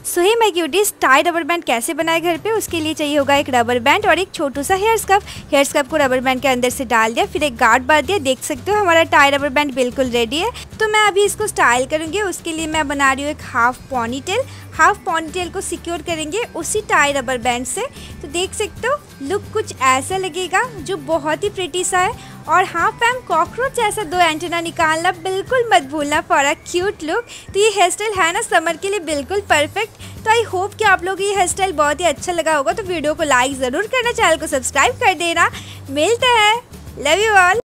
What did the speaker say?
So hi my cuties, tie rubber band कैसे बनाए घर पे, उसके लिए चाहिए होगा एक रबर बैंड और एक छोटू सा हेयर स्कर्फ। हेयर स्कर्फ को रबर बैंड के अंदर से डाल दिया, फिर एक गार्ड बांध दिया। देख सकते हो हमारा टाई रबर बैंड बिल्कुल रेडी है। तो मैं अभी इसको स्टाइल करूँगी। उसके लिए मैं बना रही हूँ एक हाफ पोनीटेल। हाफ पोनीटेल को सिक्योर करेंगे उसी टाई रबर बैंड से। तो देख सकते हो लुक कुछ ऐसा लगेगा जो बहुत ही प्रिटी सा है। और हाँ फैम, कॉकरोच जैसा 2 एंटेना निकालना बिल्कुल मत भूलना फॉर अ क्यूट लुक। तो ये हेयर स्टाइल है ना समर के लिए बिल्कुल परफेक्ट। तो आई होप कि आप लोगों को ये हेयर स्टाइल बहुत ही अच्छा लगा होगा। तो वीडियो को लाइक ज़रूर करना, चैनल को सब्सक्राइब कर देना। मिलते हैं, लव यू ऑल।